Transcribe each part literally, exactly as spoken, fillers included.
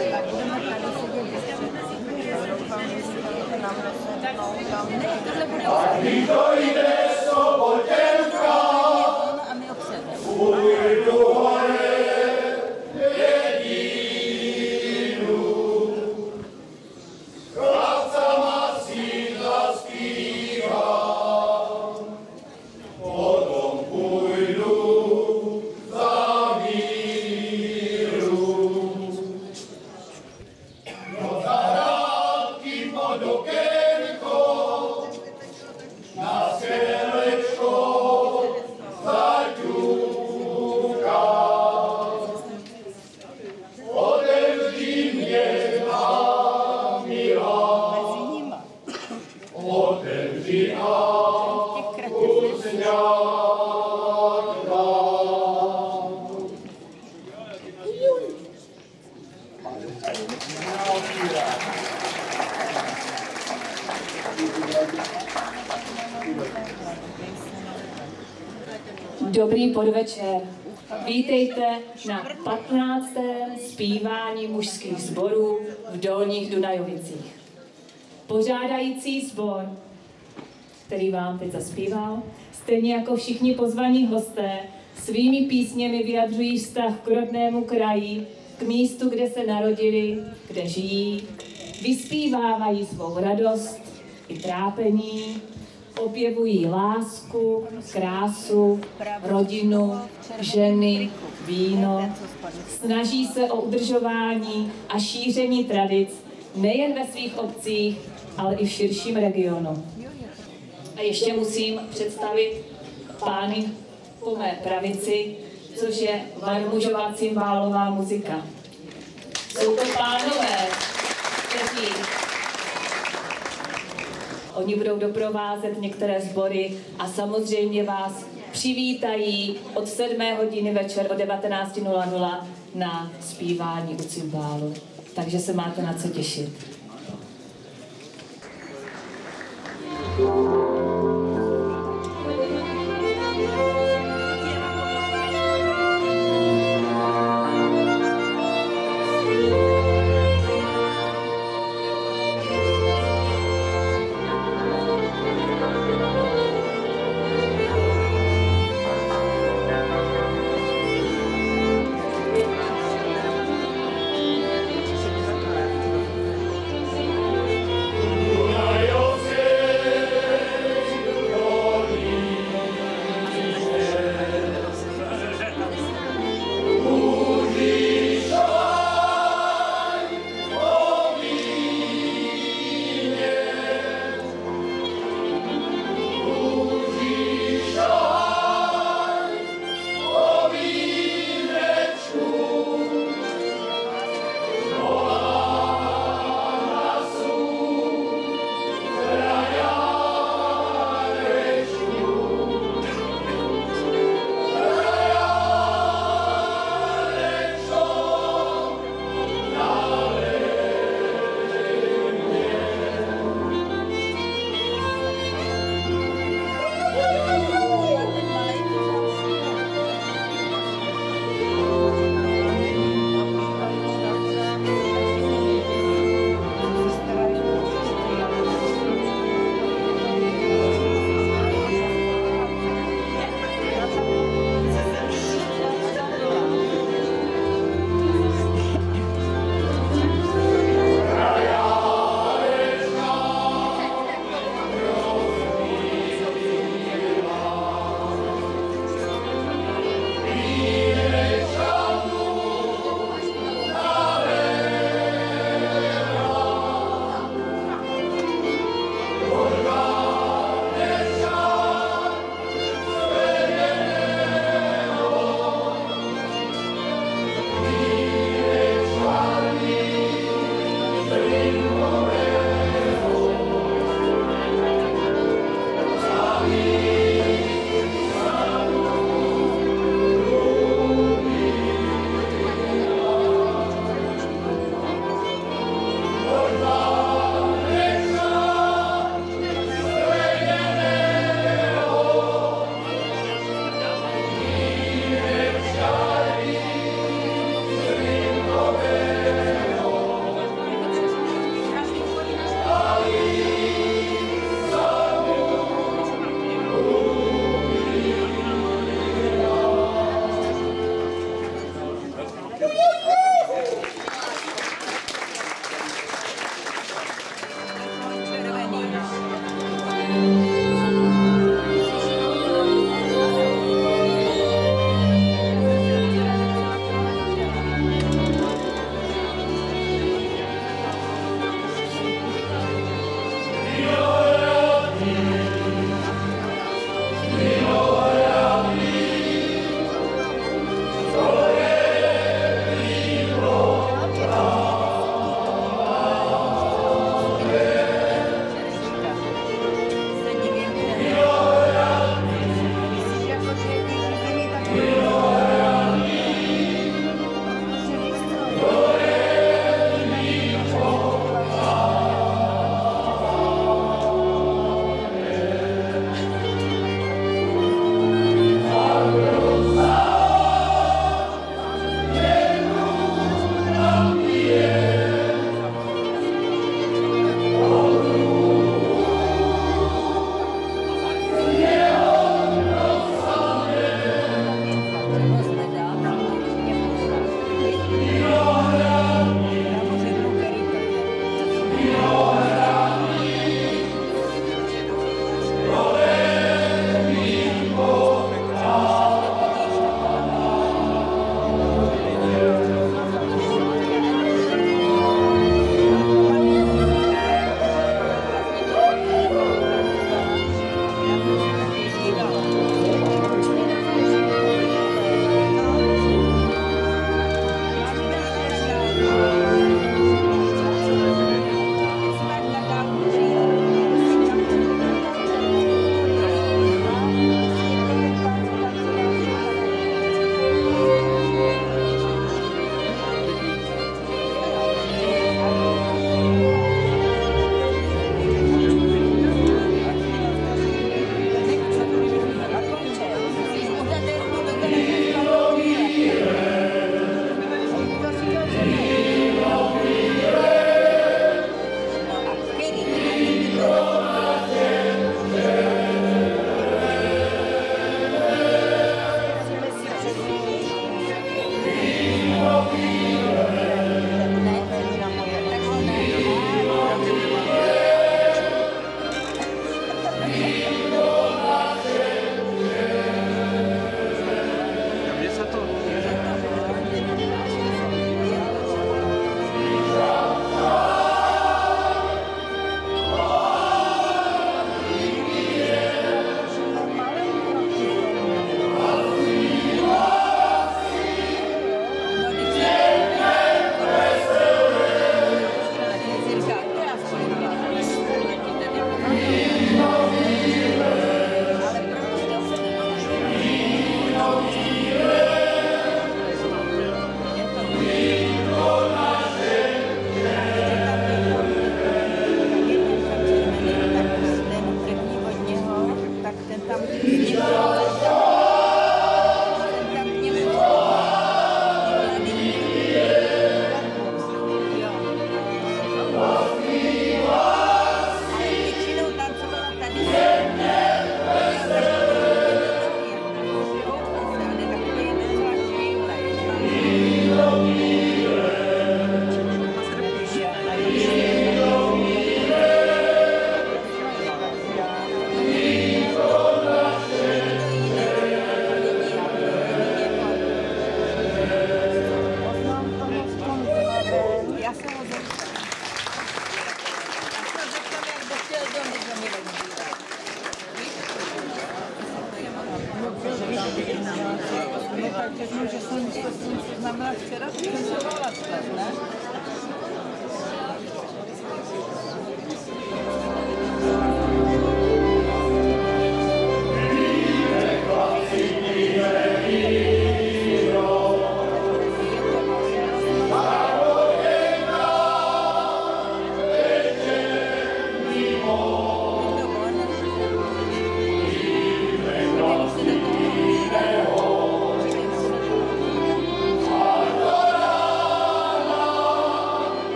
Když dojde sobotěnka, půjdu hore jedinu. Chlapcama sídla zpívám, potom půjdu za míru. Do zahrádky pod okénkou, na světlečko zaťukám. Otevři mě, má milá, otevři a uzňák dám. Dobrý podvečer. Vítejte na patnáctém zpívání mužských sborů v Dolních Dunajovicích. Pořádající sbor, který vám teď zaspíval, stejně jako všichni pozvaní hosté, svými písněmi vyjadřují vztah k rodnému kraji, k místu, kde se narodili, kde žijí, vyspívávají svou radost i trápení, opěvují lásku, krásu, rodinu, ženy, víno, snaží se o udržování a šíření tradic nejen ve svých obcích, ale i v širším regionu. A ještě musím představit pány po mé pravici, což je varmužová cymbálová muzika. Jsou to pánové, kteří Oni budou doprovázet některé sbory a samozřejmě vás přivítají od sedmé hodiny večer o devatenáct nula nula na zpívání u cymbálu. Takže se máte na co těšit.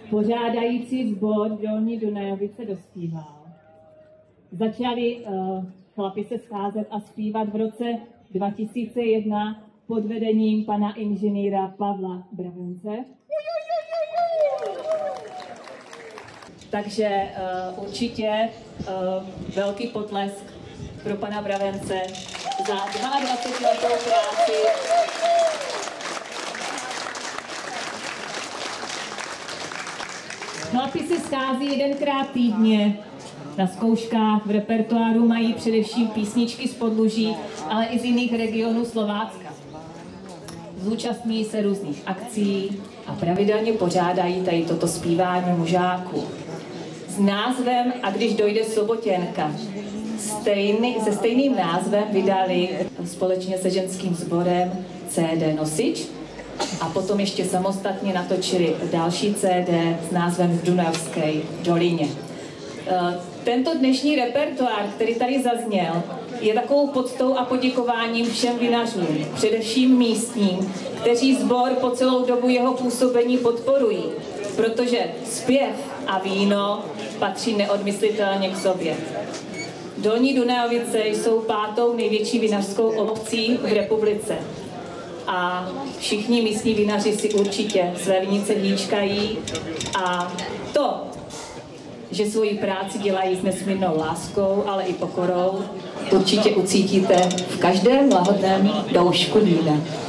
pořádající sbor Dolní Dunajovice dospíval. Začali uh, chlapi se scházet a zpívat v roce dva tisíce jedna pod vedením pana inženýra Pavla Bravence. Takže uh, určitě uh, velký potlesk pro pana Bravence za dvacet dva letou práci. Chlapi se schází jedenkrát týdně. Na zkouškách v repertoáru mají především písničky z Podluží, ale i z jiných regionů Slovácka. Zúčastní se různých akcí a pravidelně pořádají tady toto zpívání mužáků. S názvem A když dojde Sobotěnka. Stejný, se stejným názvem vydali společně se ženským sborem C D Nosič a potom ještě samostatně natočili další C D s názvem V Dunajské dolině. Tento dnešní repertoár, který tady zazněl, je takovou poctou a poděkováním všem vinařům, především místním, kteří sbor po celou dobu jeho působení podporují, protože zpěv a víno patří neodmyslitelně k sobě. Dolní Dunajovice jsou pátou největší vinařskou obcí v republice a všichni místní vinaři si určitě své vinice hýčkají a to, že svoji práci dělají s nesmírnou láskou, ale i pokorou, určitě ucítíte v každém lahodném doušku vína.